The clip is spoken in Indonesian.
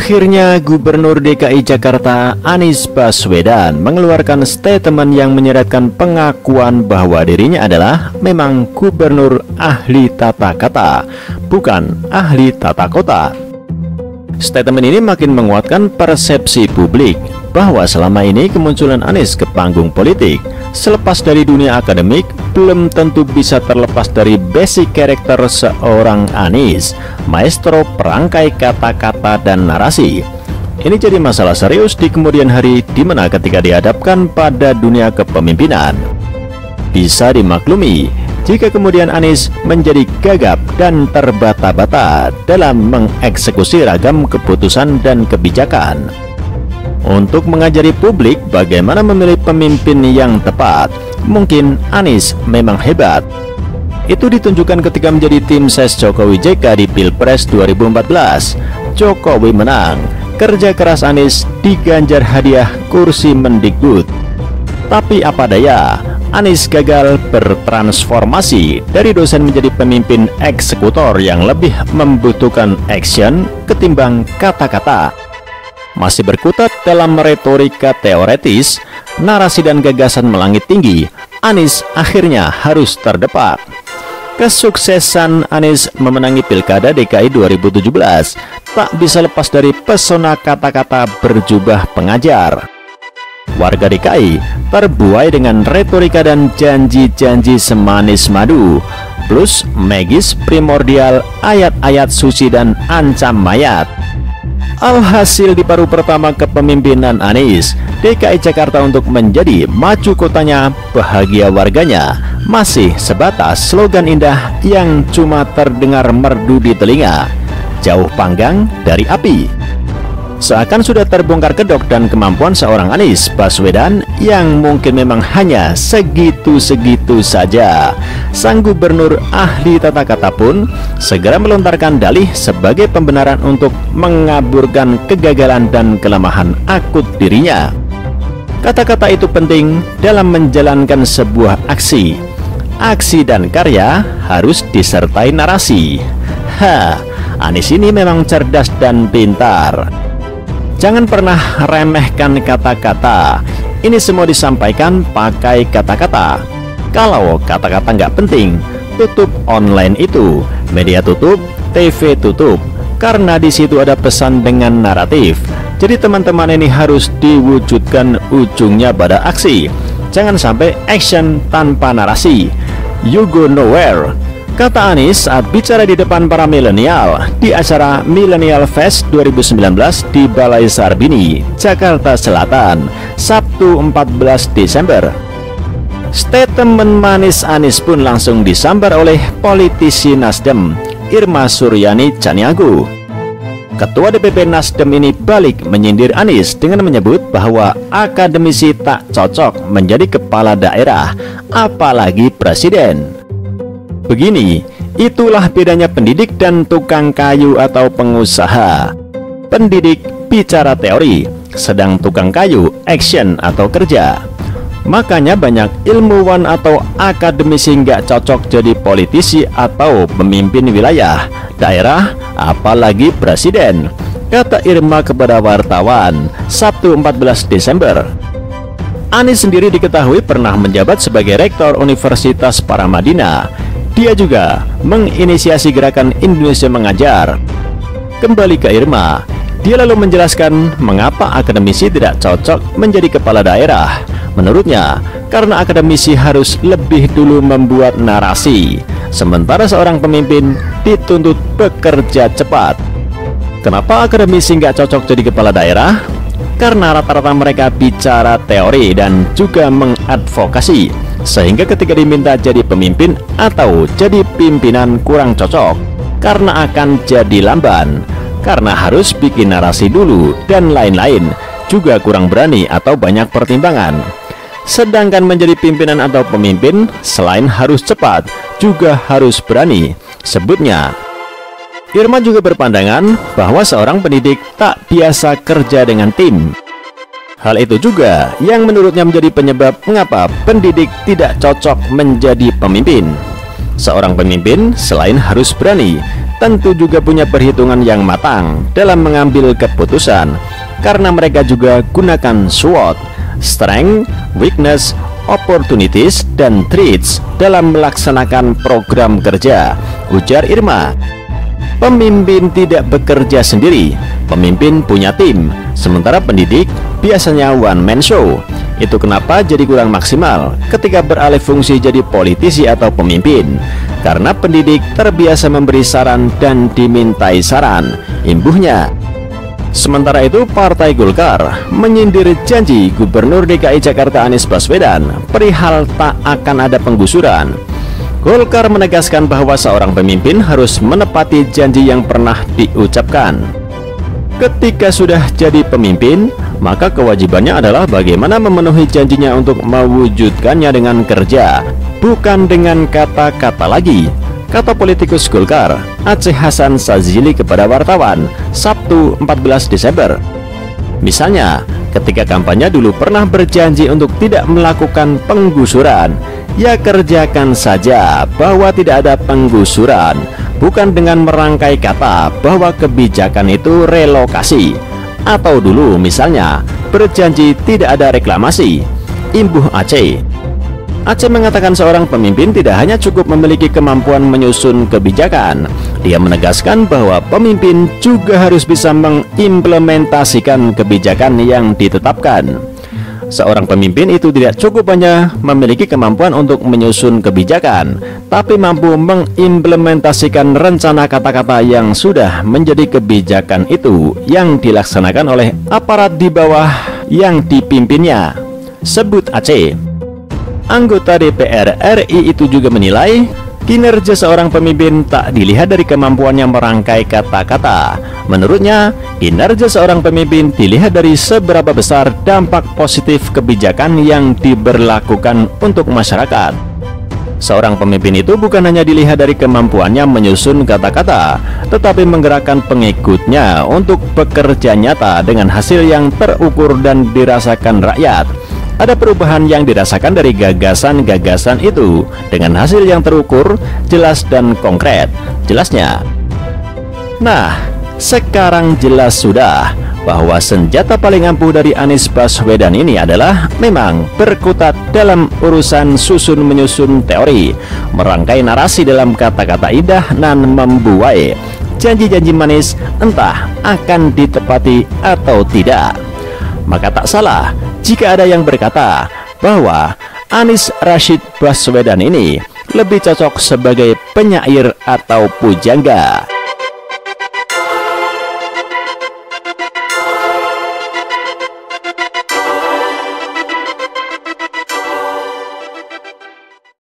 Akhirnya Gubernur DKI Jakarta Anies Baswedan mengeluarkan statement yang menyeratkan pengakuan bahwa dirinya adalah memang gubernur ahli tata kata, bukan ahli tata kota. Statement ini makin menguatkan persepsi publik bahwa selama ini kemunculan Anies ke panggung politik selepas dari dunia akademik belum tentu bisa terlepas dari basic karakter seorang Anies, maestro perangkai kata-kata dan narasi. Ini jadi masalah serius di kemudian hari di mana ketika dihadapkan pada dunia kepemimpinan. Bisa dimaklumi jika kemudian Anies menjadi gagap dan terbata-bata dalam mengeksekusi ragam keputusan dan kebijakan. Untuk mengajari publik bagaimana memilih pemimpin yang tepat, mungkin Anies memang hebat. Itu ditunjukkan ketika menjadi tim ses Jokowi JK di Pilpres 2014. Jokowi menang, kerja keras Anies diganjar hadiah kursi Mendikbud. Tapi apa daya, Anies gagal bertransformasi dari dosen menjadi pemimpin eksekutor yang lebih membutuhkan action ketimbang kata-kata. Masih berkutat dalam retorika teoretis, narasi dan gagasan melangit tinggi, Anies akhirnya harus terdepak. Kesuksesan Anies memenangi Pilkada DKI 2017 tak bisa lepas dari pesona kata-kata berjubah pengajar. Warga DKI terbuai dengan retorika dan janji-janji semanis madu, plus magis primordial ayat-ayat suci dan ancam mayat. Alhasil di paruh pertama kepemimpinan Anies, DKI Jakarta untuk menjadi maju kotanya, bahagia warganya masih sebatas slogan indah yang cuma terdengar merdu di telinga, jauh panggang dari api. Seakan sudah terbongkar kedok dan kemampuan seorang Anies Baswedan yang mungkin memang hanya segitu-segitu saja. Sang gubernur ahli tata kata pun segera melontarkan dalih sebagai pembenaran untuk mengaburkan kegagalan dan kelemahan akut dirinya. Kata-kata itu penting dalam menjalankan sebuah aksi. Aksi dan karya harus disertai narasi. Anies ini memang cerdas dan pintar. Jangan pernah remehkan kata-kata. Ini semua disampaikan pakai kata-kata. Kalau kata-kata nggak penting, tutup online itu, media tutup, TV tutup, karena di situ ada pesan dengan naratif. Jadi teman-teman ini harus diwujudkan ujungnya pada aksi. Jangan sampai action tanpa narasi. You go nowhere. Kata Anies saat bicara di depan para milenial di acara Millennial Fest 2019 di Balai Sarbini, Jakarta Selatan, Sabtu 14 Desember. Statement manis Anies pun langsung disambar oleh politisi Nasdem, Irma Suryani Caniago. Ketua DPP Nasdem ini balik menyindir Anies dengan menyebut bahwa akademisi tak cocok menjadi kepala daerah, apalagi presiden. Begini, itulah bedanya pendidik dan tukang kayu atau pengusaha. Pendidik bicara teori, sedang tukang kayu action atau kerja. Makanya banyak ilmuwan atau akademisi nggak cocok jadi politisi atau pemimpin wilayah, daerah, apalagi presiden, kata Irma kepada wartawan Sabtu 14 Desember. Anies sendiri diketahui pernah menjabat sebagai rektor Universitas Paramadina. Dia juga menginisiasi gerakan Indonesia Mengajar. Kembali ke Irma, dia lalu menjelaskan mengapa akademisi tidak cocok menjadi kepala daerah. Menurutnya, karena akademisi harus lebih dulu membuat narasi, sementara seorang pemimpin dituntut bekerja cepat. Kenapa akademisi nggak cocok jadi kepala daerah? Karena rata-rata mereka bicara teori dan juga mengadvokasi, sehingga ketika diminta jadi pemimpin atau jadi pimpinan kurang cocok, karena akan jadi lamban, karena harus bikin narasi dulu dan lain-lain, juga kurang berani atau banyak pertimbangan. Sedangkan menjadi pimpinan atau pemimpin selain harus cepat, juga harus berani. Sebutnya, Irma juga berpandangan bahwa seorang pendidik tak biasa kerja dengan tim. Hal itu juga yang menurutnya menjadi penyebab mengapa pendidik tidak cocok menjadi pemimpin. Seorang pemimpin selain harus berani, tentu juga punya perhitungan yang matang dalam mengambil keputusan, karena mereka juga gunakan SWOT, strength, weakness, opportunities, dan threats dalam melaksanakan program kerja, ujar Irma. Pemimpin tidak bekerja sendiri, pemimpin punya tim, sementara pendidik biasanya one man show. Itu kenapa jadi kurang maksimal ketika beralih fungsi jadi politisi atau pemimpin, karena pendidik terbiasa memberi saran dan dimintai saran, imbuhnya. Sementara itu, Partai Golkar menyindir janji Gubernur DKI Jakarta Anies Baswedan perihal tak akan ada penggusuran. Golkar menegaskan bahwa seorang pemimpin harus menepati janji yang pernah diucapkan. Ketika sudah jadi pemimpin, maka kewajibannya adalah bagaimana memenuhi janjinya untuk mewujudkannya dengan kerja, bukan dengan kata-kata lagi, kata politikus Golkar Aceh Hasan Sazili kepada wartawan Sabtu 14 Desember. Misalnya, ketika kampanye dulu pernah berjanji untuk tidak melakukan penggusuran, ya kerjakan saja bahwa tidak ada penggusuran, bukan dengan merangkai kata bahwa kebijakan itu relokasi. Atau dulu misalnya berjanji tidak ada reklamasi, imbuh Aceh. Aceh mengatakan seorang pemimpin tidak hanya cukup memiliki kemampuan menyusun kebijakan. Dia menegaskan bahwa pemimpin juga harus bisa mengimplementasikan kebijakan yang ditetapkan. Seorang pemimpin itu tidak cukup hanya memiliki kemampuan untuk menyusun kebijakan, tapi mampu mengimplementasikan rencana kata-kata yang sudah menjadi kebijakan itu yang dilaksanakan oleh aparat di bawah yang dipimpinnya, sebut Aceh. Anggota DPR RI itu juga menilai kinerja seorang pemimpin tak dilihat dari kemampuannya merangkai kata-kata. Menurutnya, kinerja seorang pemimpin dilihat dari seberapa besar dampak positif kebijakan yang diberlakukan untuk masyarakat. Seorang pemimpin itu bukan hanya dilihat dari kemampuannya menyusun kata-kata, tetapi menggerakkan pengikutnya untuk bekerja nyata dengan hasil yang terukur dan dirasakan rakyat. Ada perubahan yang dirasakan dari gagasan-gagasan itu dengan hasil yang terukur, jelas dan konkret. Jelasnya, nah, sekarang jelas sudah bahwa senjata paling ampuh dari Anies Baswedan ini adalah memang berkutat dalam urusan susun-menyusun teori, merangkai narasi dalam kata-kata indah dan membuai janji-janji manis, entah akan ditepati atau tidak. Maka tak salah jika ada yang berkata bahwa Anies Rashid Baswedan ini lebih cocok sebagai penyair atau pujangga.